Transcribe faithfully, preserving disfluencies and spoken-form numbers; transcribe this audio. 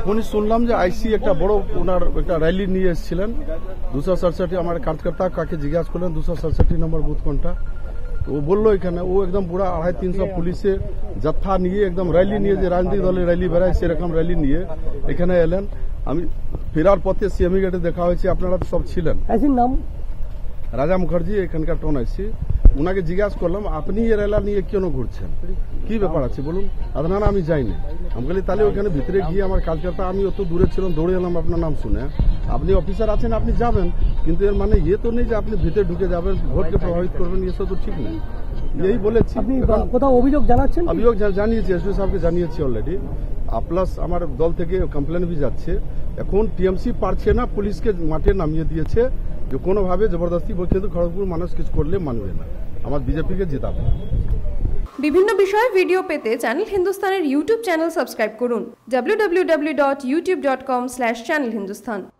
এখনই শুনলাম যে আইসি একটা বড় ওনার একটা র্যালি নিয়ে এসেছিলেন দুশো সড়সঠি। আমার কার্যকর্তা কাকে জিজ্ঞাসা করলেন দুশো সড়সঠি নম্বর বুথ কোনটা, তো ও বললো এখানে। ও একদম পুরা আড়াই তিনশো পুলিশে জত্থা নিয়ে একদম র্যালি নিয়ে, যে রাজনৈতিক দলের র্যালি বেড়ায় সেরকম র্যালি নিয়ে এখানে এলেন। আমি ফেরার পথে সিএমই গেটে দেখা হয়েছে, আপনারা তো সব ছিলেন। নাম রাজা মুখার্জি, এখানকার টোন আইসি। ওনাকে জিজ্ঞাসা করলাম আপনি এ রেলা নিয়ে কেন ঘুরছেন, কি ব্যাপার আছে বলুন। না না আমি যাইনি। আমি বলি তাহলে ওখানে ভিতরে গিয়ে আমার কালচারটা, আমি অত দূরে ছিলাম, দৌড়ে এলাম আপনার নাম শুনে। আপনি অফিসার আছেন, আপনি যাবেন, কিন্তু এর মানে ইয়ে তো নেই যে আপনি ভিতরে ঢুকে যাবেন, ভোটকে প্রভাবিত করবেন, এসব তো ঠিক নেই। এই বলেছি। আপনি কোথাও অভিযোগ জানাচ্ছেন? অভিযোগ জানিয়েছি, এসপি সাহেবকে জানিয়েছি অলরেডি। প্লাস আমার দল থেকে কমপ্লেন भी যাচ্ছে। এখন টিএমসি পারছে না, পুলিশকে মাঠে নামিয়ে দিয়েছে যে কোনোভাবে জবরদস্তি, কিন্তু খড়গপুর মানুষ কিছু করলে মানবে না, আমার বিজেপিকে জেতাবে। বিভিন্ন বিষয়ে ভিডিও পেতে চ্যানেল হিন্দুস্তানের ইউটিউব চ্যানেল সাবস্ক্রাইব করুন W W W dot YouTube dot com slash channel Hindustan.